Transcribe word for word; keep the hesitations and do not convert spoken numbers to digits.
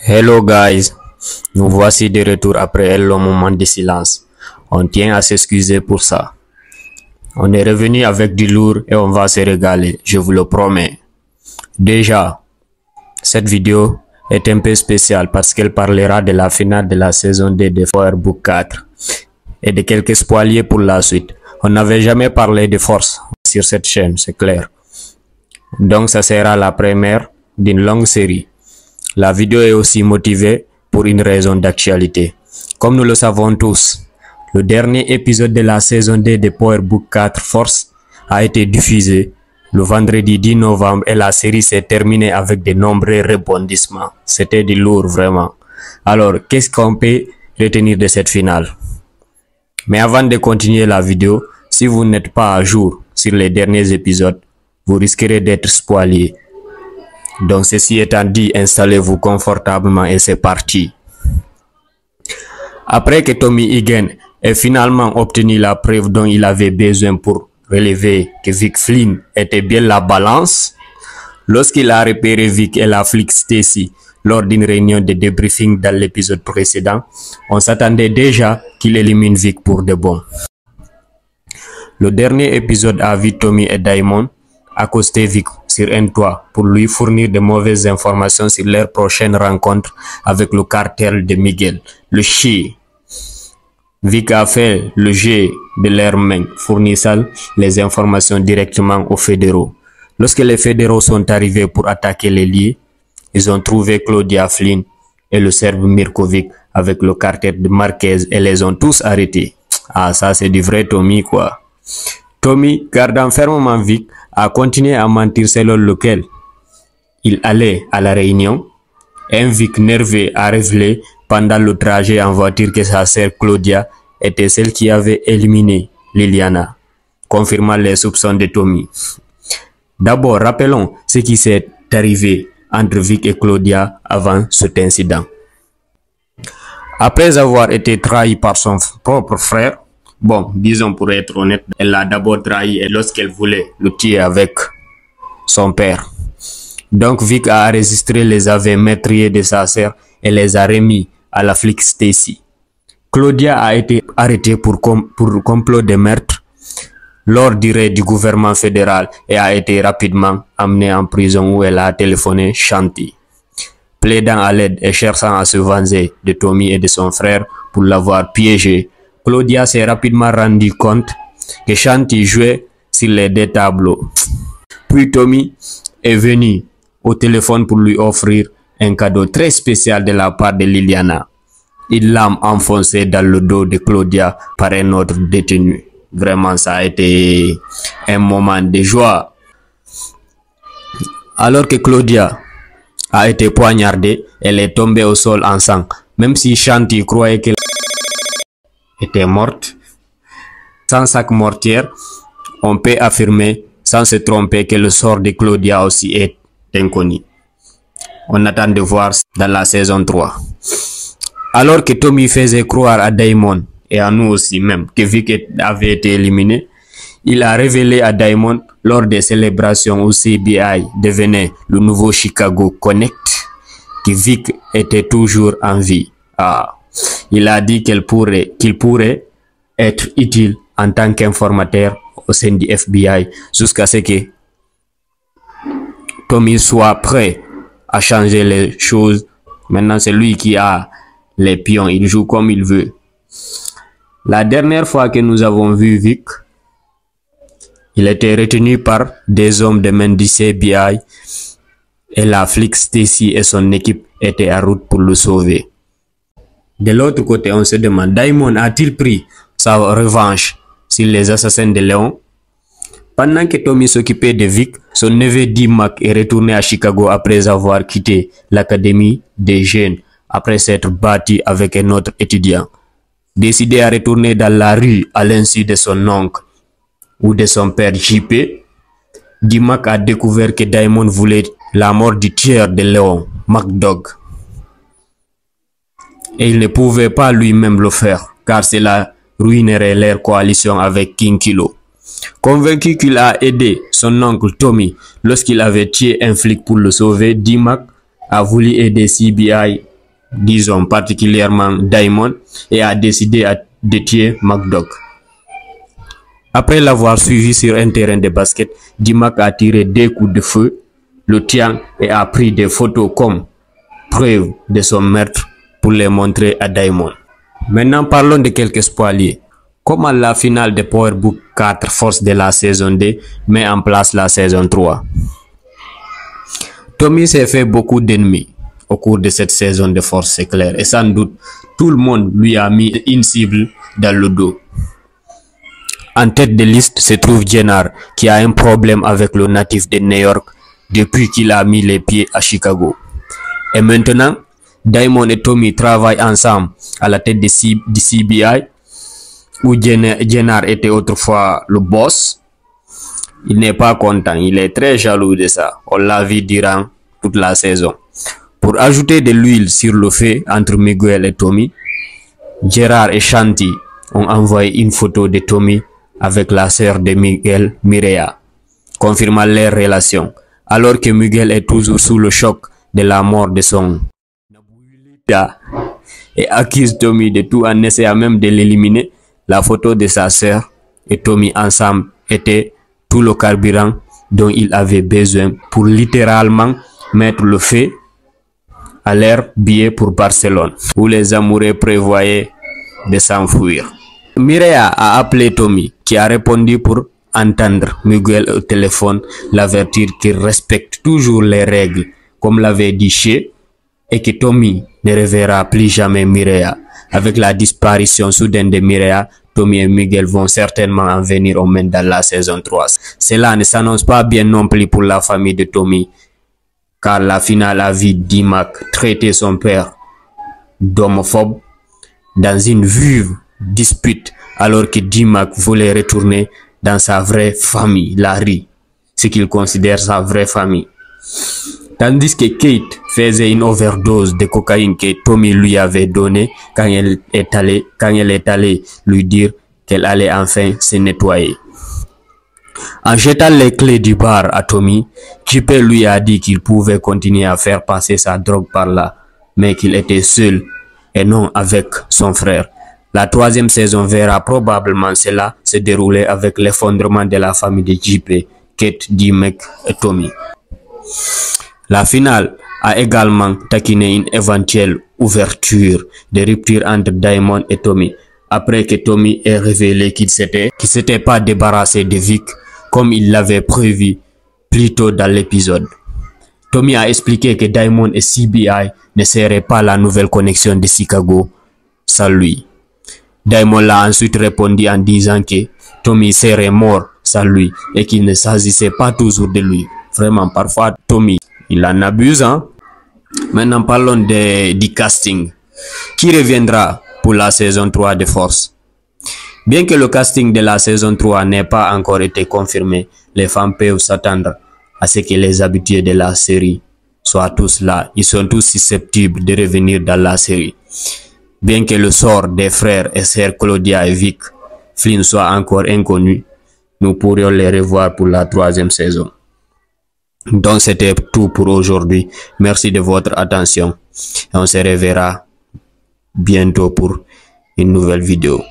Hello guys, nous voici de retour après un long moment de silence. On tient à s'excuser pour ça. On est revenu avec du lourd et on va se régaler, je vous le promets. Déjà, cette vidéo est un peu spéciale parce qu'elle parlera de la finale de la saison deux de Powerbook quatre et de quelques spoilers pour la suite. On n'avait jamais parlé de force sur cette chaîne, c'est clair. Donc ça sera la première d'une longue série. La vidéo est aussi motivée pour une raison d'actualité. Comme nous le savons tous, le dernier épisode de la saison deux de Powerbook quatre Force a été diffusé le vendredi dix novembre et la série s'est terminée avec de nombreux rebondissements. C'était du lourd vraiment. Alors, qu'est-ce qu'on peut retenir de cette finale? Mais avant de continuer la vidéo, si vous n'êtes pas à jour sur les derniers épisodes, vous risquerez d'être spoilé. Donc ceci étant dit, installez-vous confortablement et c'est parti. Après que Tommy Egan ait finalement obtenu la preuve dont il avait besoin pour relever que Vic Flynn était bien la balance, lorsqu'il a repéré Vic et la flic Stacy lors d'une réunion de débriefing dans l'épisode précédent, on s'attendait déjà qu'il élimine Vic pour de bon. Le dernier épisode a vu Tommy et Diamond accoster Vic sur un toit pour lui fournir de mauvaises informations sur leur prochaine rencontre avec le cartel de Miguel, le chien. Vic a fait le jeu de leurs mains, fournissant les informations directement aux fédéraux. Lorsque les fédéraux sont arrivés pour attaquer les lieux, ils ont trouvé Claudia Flynn et le Serbe Mirkovic avec le cartel de Marquez et les ont tous arrêtés. Ah, ça c'est du vrai Tommy quoi. Tommy, gardant fermement Vic, a continué à mentir selon lequel il allait à la réunion. Un Vic nerveux a révélé pendant le trajet en voiture que sa sœur Claudia était celle qui avait éliminé Liliana, confirmant les soupçons de Tommy. D'abord, rappelons ce qui s'est arrivé entre Vic et Claudia avant cet incident. Après avoir été trahi par son propre frère, bon, disons pour être honnête, elle l'a d'abord trahi lorsqu'elle voulait le tuer avec son père. Donc Vic a enregistré les aveux meurtriers de sa sœur et les a remis à la flic Stacy. Claudia a été arrêtée pour, com pour complot de meurtre lors du raid du gouvernement fédéral et a été rapidement amenée en prison où elle a téléphoné Shanti, plaidant à l'aide et cherchant à se venger de Tommy et de son frère pour l'avoir piégé. Claudia s'est rapidement rendu compte que Shanti jouait sur les deux tableaux. Puis Tommy est venu au téléphone pour lui offrir un cadeau très spécial de la part de Liliana. Il l'a enfoncé dans le dos de Claudia par un autre détenu. Vraiment, ça a été un moment de joie. Alors que Claudia a été poignardée, elle est tombée au sol en sang. Même si Shanti croyait qu'elle était morte, sans sac mortière, on peut affirmer sans se tromper que le sort de Claudia aussi est inconnu. On attend de voir dans la saison trois. Alors que Tommy faisait croire à Diamond et à nous aussi même que Vic avait été éliminé, il a révélé à Diamond lors des célébrations où C B I devenait le nouveau Chicago Connect que Vic était toujours en vie. Ah. Il a dit qu'elle pourrait, qu'il pourrait être utile en tant qu'informateur au sein du F B I jusqu'à ce que Tommy soit prêt à changer les choses. Maintenant, c'est lui qui a les pions. Il joue comme il veut. La dernière fois que nous avons vu Vic, il était retenu par des hommes de main du C B I et la flic Stacy et son équipe étaient en route pour le sauver. De l'autre côté, on se demande, Diamond a-t-il pris sa revanche sur les assassins de Léon? Pendant que Tommy s'occupait de Vic, son neveu D-Mac est retourné à Chicago après avoir quitté l'académie des jeunes, après s'être battu avec un autre étudiant. Décidé à retourner dans la rue à l'insu de son oncle ou de son père J P, D-Mac a découvert que Diamond voulait la mort du tueur de Léon, MacDog. Et il ne pouvait pas lui-même le faire, car cela ruinerait leur coalition avec King Kilo. Convaincu qu'il a aidé son oncle Tommy lorsqu'il avait tué un flic pour le sauver, D-Mac a voulu aider C B I disons particulièrement Diamond, et a décidé de tuer McDuck. Après l'avoir suivi sur un terrain de basket, D-Mac a tiré des coups de feu, le tient et a pris des photos comme preuve de son meurtre pour les montrer à Diamond. Maintenant parlons de quelques spoilers. Comment la finale de Power Book quatre Force de la saison deux met en place la saison trois. Tommy s'est fait beaucoup d'ennemis au cours de cette saison de Force, c'est clair, et sans doute tout le monde lui a mis une cible dans le dos. En tête de liste se trouve Jennar, qui a un problème avec le natif de New York depuis qu'il a mis les pieds à Chicago. Et maintenant, Diamond et Tommy travaillent ensemble à la tête de C B I, où Jennar était autrefois le boss. Il n'est pas content, il est très jaloux de ça. On l'a vu durant toute la saison. Pour ajouter de l'huile sur le feu entre Miguel et Tommy, Gerard et Shanti ont envoyé une photo de Tommy avec la sœur de Miguel, Mireya, confirmant leur relation, alors que Miguel est toujours sous le choc de la mort de son et accuse Tommy de tout en essayant même de l'éliminer. La photo de sa sœur et Tommy ensemble était tout le carburant dont il avait besoin pour littéralement mettre le feu à leur billet pour Barcelone, où les amoureux prévoyaient de s'enfuir. Mireya a appelé Tommy, qui a répondu pour entendre Miguel au téléphone l'avertir qu'il respecte toujours les règles, comme l'avait dit Shea, et que Tommy ne reverra plus jamais Mireya. Avec la disparition soudaine de Mireya, Tommy et Miguel vont certainement en venir au main dans la saison trois. Cela ne s'annonce pas bien non plus pour la famille de Tommy, car la finale a vu D-Mac traiter son père d'homophobe dans une vive dispute, alors que D-Mac voulait retourner dans sa vraie famille, Larry, ce qu'il considère sa vraie famille. Tandis que Kate faisait une overdose de cocaïne que Tommy lui avait donnée quand elle est allée, quand elle est allée lui dire qu'elle allait enfin se nettoyer. En jetant les clés du bar à Tommy, J P lui a dit qu'il pouvait continuer à faire passer sa drogue par là, mais qu'il était seul et non avec son frère. La troisième saison verra probablement cela se dérouler avec l'effondrement de la famille de J P, Kate, D-Mac et Tommy. La finale a également taquiné une éventuelle ouverture de rupture entre Diamond et Tommy, après que Tommy ait révélé qu'il s'était qu'il s'était pas débarrassé de Vic comme il l'avait prévu plus tôt dans l'épisode. Tommy a expliqué que Diamond et C B I ne seraient pas la nouvelle connexion de Chicago sans lui. Diamond l'a ensuite répondu en disant que Tommy serait mort sans lui et qu'il ne s'agissait pas toujours de lui. Vraiment, parfois Tommy, il en abuse, hein. Maintenant parlons de, du casting. Qui reviendra pour la saison trois de Force? Bien que le casting de la saison trois n'ait pas encore été confirmé, les fans peuvent s'attendre à ce que les habitués de la série soient tous là. Ils sont tous susceptibles de revenir dans la série. Bien que le sort des frères et sœurs Claudia et Vic Flynn soit encore inconnu, nous pourrions les revoir pour la troisième saison. Donc c'était tout pour aujourd'hui. Merci de votre attention et on se reverra bientôt pour une nouvelle vidéo.